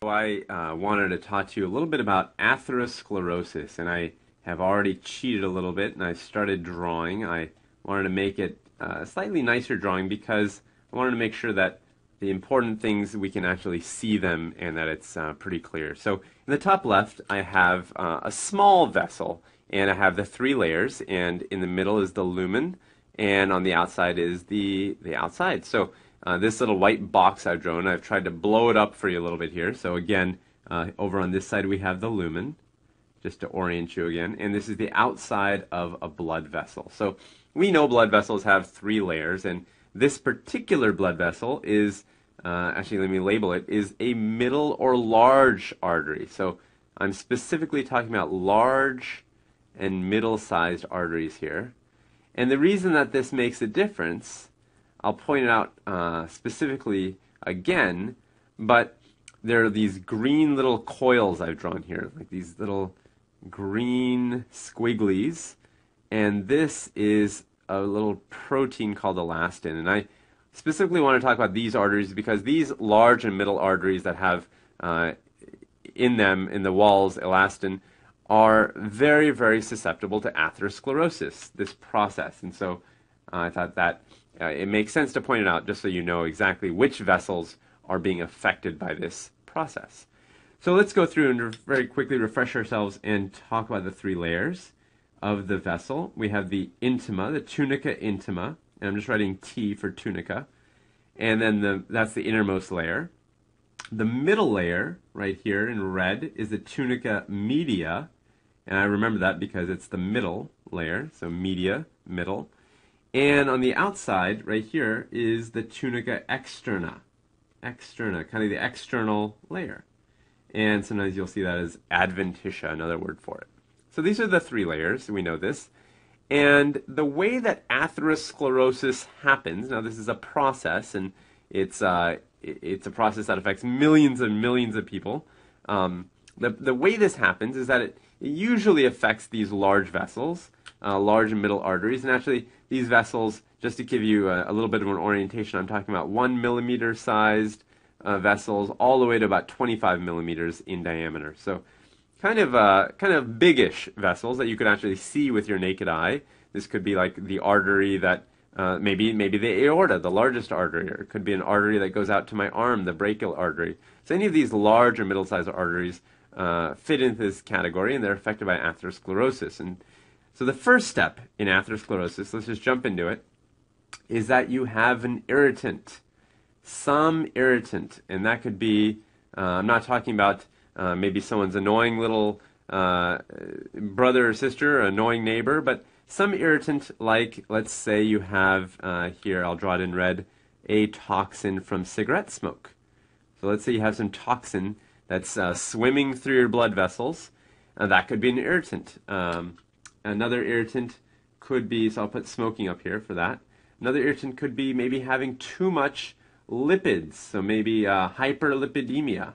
I wanted to talk to you a little bit about atherosclerosis, and I have already cheated a little bit, and I started drawing. I wanted to make it a slightly nicer drawing because I wanted to make sure that the important things, we can actually see them and that it's pretty clear. So in the top left, I have a small vessel, and I have the three layers, and in the middle is the lumen, and on the outside is the outside. So this little white box I've drawn, I've tried to blow it up for you a little bit here. So again, over on this side we have the lumen, just to orient you again, and this is the outside of a blood vessel. So we know blood vessels have three layers, and this particular blood vessel is, actually let me label it, is a middle or large artery. So I'm specifically talking about large and middle-sized arteries here. And the reason that this makes a difference, I'll point it out specifically again, but there are these green little coils I've drawn here, like these little green squigglies, and this is a little protein called elastin. And I specifically want to talk about these arteries because these large and middle arteries that have in them, in the walls, elastin, are very, very susceptible to atherosclerosis, this process. And so I thought that it makes sense to point it out just so you know exactly which vessels are being affected by this process. So let's go through and very quickly refresh ourselves and talk about the three layers of the vessel. We have the intima, the tunica intima, and I'm just writing T for tunica, and then that's the innermost layer. The middle layer, right here in red, is the tunica media, and I remember that because it's the middle layer, so media, middle. And on the outside, right here, is the tunica externa, kind of the external layer. And sometimes you'll see that as adventitia, another word for it. So these are the three layers, we know this. And the way that atherosclerosis happens, now this is a process, and it's a process that affects millions and millions of people. The way this happens is that it usually affects these large vessels, large and middle arteries, and actually these vessels, just to give you a little bit of an orientation, I'm talking about 1 millimeter sized vessels all the way to about 25 millimeters in diameter. So kind of biggish vessels that you could actually see with your naked eye. This could be like the artery that maybe the aorta, the largest artery, or it could be an artery that goes out to my arm, the brachial artery. So any of these large or middle-sized arteries fit into this category, and they're affected by atherosclerosis. And so the first step in atherosclerosis, let's just jump into it, is that you have an irritant, some irritant, and that could be, I'm not talking about maybe someone's annoying little brother or sister, or annoying neighbor, but some irritant like, let's say you have, here I'll draw it in red, a toxin from cigarette smoke. So let's say you have some toxin that's swimming through your blood vessels, and that could be an irritant. Another irritant could be, so I'll put smoking up here for that. Another irritant could be maybe having too much lipids, so maybe hyperlipidemia.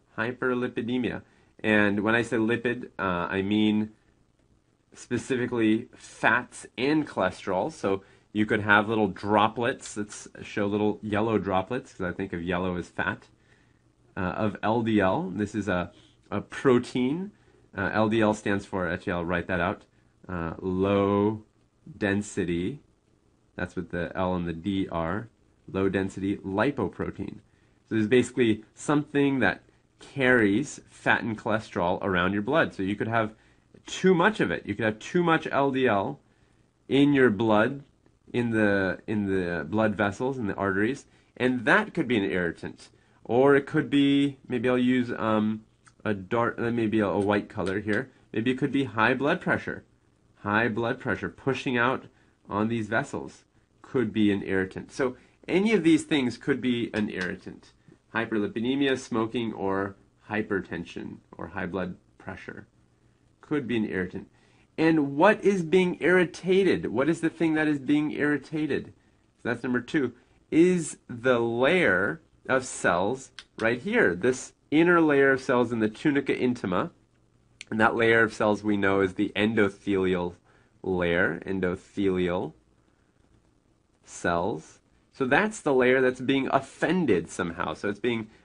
And when I say lipid, I mean specifically fats and cholesterol. So you could have little droplets, let's show little yellow droplets, because I think of yellow as fat, of LDL. This is a protein. LDL stands for, actually I'll write that out, low density, that's what the L and the D are, low density lipoprotein. So this is basically something that carries fat and cholesterol around your blood. So you could have too much of it. You could have too much LDL in your blood, in the blood vessels, in the arteries, and that could be an irritant. Or it could be, maybe I'll use maybe a white color here. Maybe it could be high blood pressure. High blood pressure pushing out on these vessels could be an irritant. So any of these things could be an irritant. Hyperlipidemia, smoking, or hypertension, or high blood pressure could be an irritant. And what is being irritated? What is the thing that is being irritated? So that's number two. Is the layer of cells right here, this inner layer of cells in the tunica intima, and that layer of cells we know is the endothelial layer, endothelial cells. So that's the layer that's being offended somehow. So it's being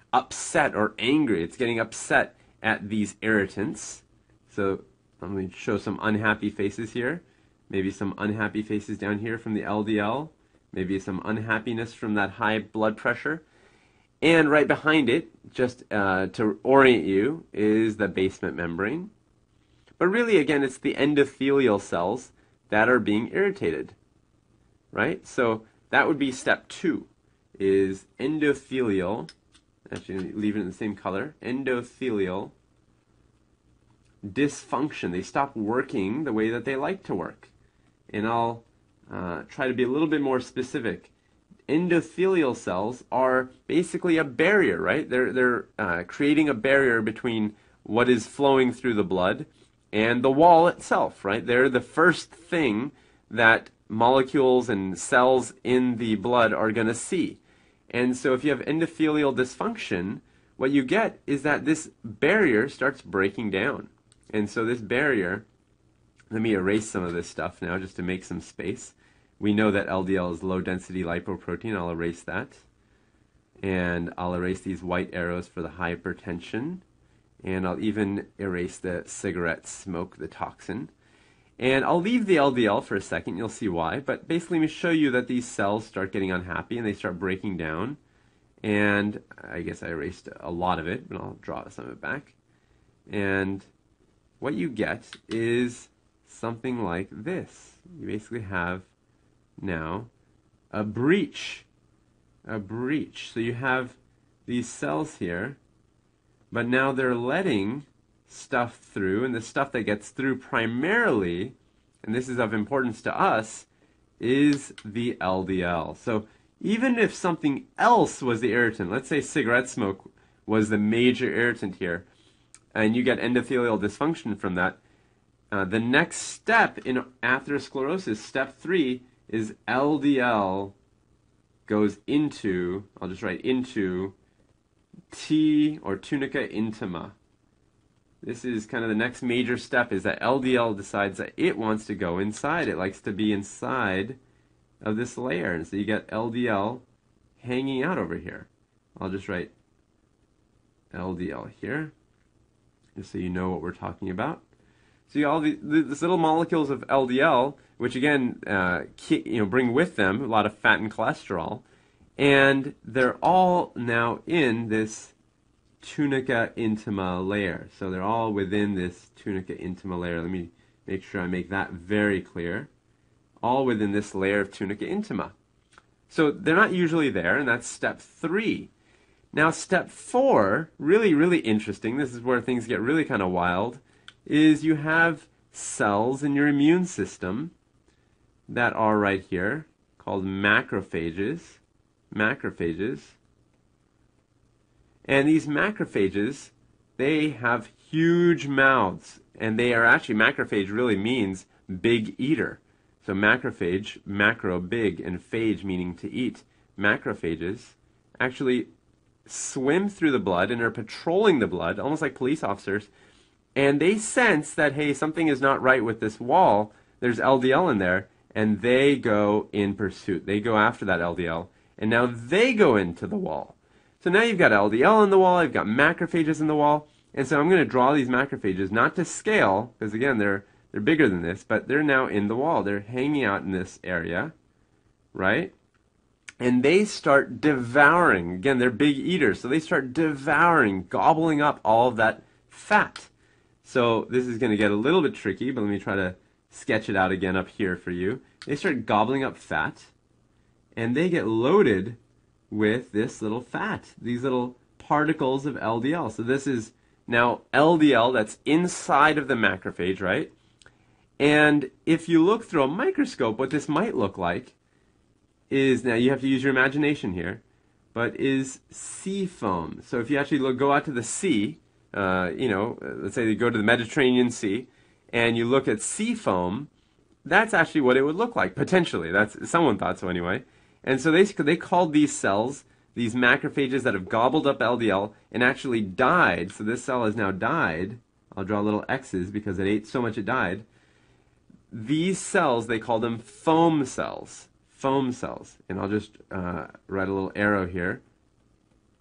upset or angry. It's getting upset at these irritants. So let me show some unhappy faces here. Maybe some unhappy faces down here from the LDL. Maybe some unhappiness from that high blood pressure. And right behind it, just to orient you, is the basement membrane. But really, again, it's the endothelial cells that are being irritated, right? So that would be step 2, is endothelial, actually leave it in the same color, endothelial dysfunction. They stop working the way that they like to work. And I'll try to be a little bit more specific. Endothelial cells are basically a barrier, right? They're creating a barrier between what is flowing through the blood and the wall itself, right? They're the first thing that molecules and cells in the blood are going to see. And so if you have endothelial dysfunction, what you get is that this barrier starts breaking down. And so this barrier, let me erase some of this stuff now just to make some space. We know that LDL is low-density lipoprotein. I'll erase that. And I'll erase these white arrows for the hypertension. And I'll even erase the cigarette smoke, the toxin. And I'll leave the LDL for a second. You'll see why. But basically, let me show you that these cells start getting unhappy and they start breaking down. And I guess I erased a lot of it, but I'll draw some of it back. And what you get is something like this. You basically have now a breach. A breach. So you have these cells here, but now they're letting stuff through, and the stuff that gets through primarily, and this is of importance to us, is the LDL. So even if something else was the irritant, let's say cigarette smoke was the major irritant here, and you get endothelial dysfunction from that, the next step in atherosclerosis, step 3, is LDL goes into, I'll just write into, T or tunica intima. This is kind of the next major step, is that LDL decides that it wants to go inside. It likes to be inside of this layer. And so you get LDL hanging out over here. I'll just write LDL here, just so you know what we're talking about. So you all these little molecules of LDL, which again bring with them a lot of fat and cholesterol, and they're all now in this tunica intima layer. So they're all within this tunica intima layer. Let me make sure I make that very clear. All within this layer of tunica intima. So they're not usually there, and that's step 3. Now step 4, really, really interesting, this is where things get really kind of wild, is you have cells in your immune system that are right here, called macrophages. Macrophages. And these macrophages, they have huge mouths, and they are actually, macrophage really means big eater. So macrophage, macro, big, and phage meaning to eat. Macrophages actually swim through the blood and are patrolling the blood, almost like police officers, and they sense that, hey, something is not right with this wall, there's LDL in there, and they go in pursuit. They go after that LDL, and now they go into the wall. So now you've got LDL in the wall, you've got macrophages in the wall, and so I'm going to draw these macrophages, not to scale, because again, they're bigger than this, but they're now in the wall. They're hanging out in this area, right? And they start devouring. Again, they're big eaters, so they start devouring, gobbling up all of that fat. So this is going to get a little bit tricky, but let me try to sketch it out again up here for you. They start gobbling up fat, and they get loaded with this little fat, these little particles of LDL. So this is now LDL that's inside of the macrophage, right? And if you look through a microscope, what this might look like is, now you have to use your imagination here, but is sea foam. So if you actually go out to the sea, let's say you go to the Mediterranean Sea, and you look at sea foam, that's actually what it would look like, potentially. That's, someone thought so anyway. And so they called these cells, these macrophages that have gobbled up LDL and actually died, so this cell has now died. I'll draw little X's because it ate so much it died. These cells, they call them foam cells. Foam cells. And I'll just write a little arrow here.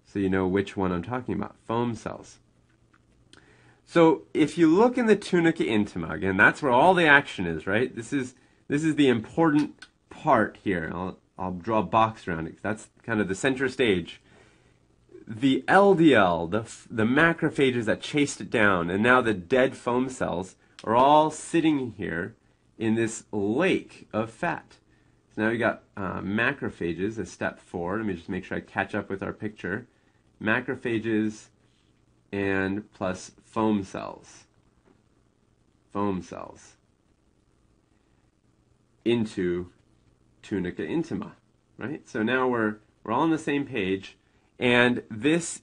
so you know which one I'm talking about, foam cells. So if you look in the tunica intima, again, that's where all the action is, right? This is the important part here. I'll draw a box around it. That's kind of the center stage. The LDL, the macrophages that chased it down, and now the dead foam cells are all sitting here in this lake of fat. So now we got macrophages as step 4. Let me just make sure I catch up with our picture. Macrophages and plus foam cells. Foam cells into tunica intima, right? So now we're all on the same page, and this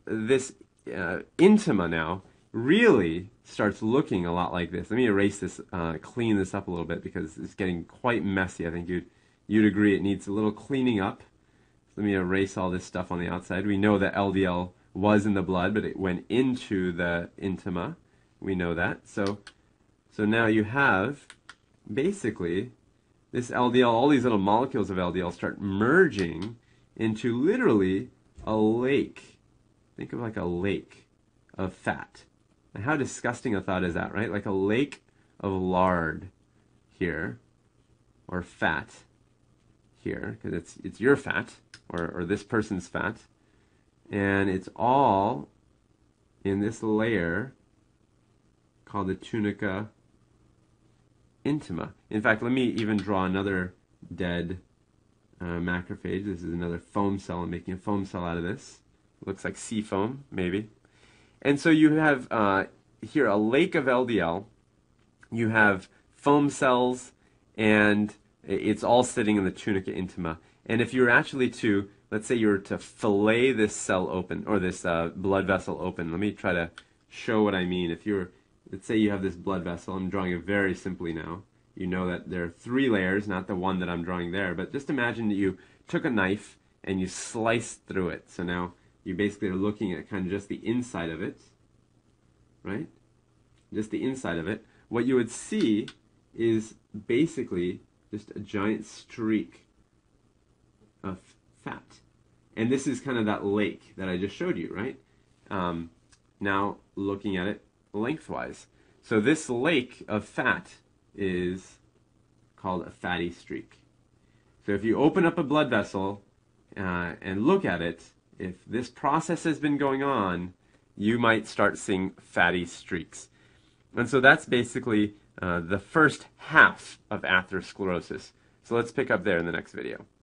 intima now really starts looking a lot like this. Let me erase this, clean this up a little bit because it's getting quite messy. I think you'd agree it needs a little cleaning up. Let me erase all this stuff on the outside. We know that LDL was in the blood, but it went into the intima. We know that. So now you have basically this LDL, all these little molecules of LDL start merging into literally a lake. Think of like a lake of fat. Now, how disgusting a thought is that, right? Like a lake of lard here, or fat here, because it's your fat, or this person's fat, and it's all in this layer called the tunica intima. In fact, let me even draw another dead macrophage. This is another foam cell. I'm making a foam cell out of this. Looks like sea foam, maybe. And so you have here a lake of LDL. You have foam cells, and it's all sitting in the tunica intima. And if you were actually to, let's say you were to fillet this cell open, or this blood vessel open. Let me try to show what I mean. If you're, let's say you have this blood vessel. I'm drawing it very simply now. You know that there are 3 layers, not the one that I'm drawing there. But just imagine that you took a knife and you sliced through it. So now you basically are looking at kind of just the inside of it, right? Just the inside of it. What you would see is basically just a giant streak of fat. And this is kind of that lake that I just showed you, right? Now looking at it lengthwise. So this lake of fat is called a fatty streak. So if you open up a blood vessel and look at it, if this process has been going on, you might start seeing fatty streaks. And so that's basically the first half of atherosclerosis. So let's pick up there in the next video.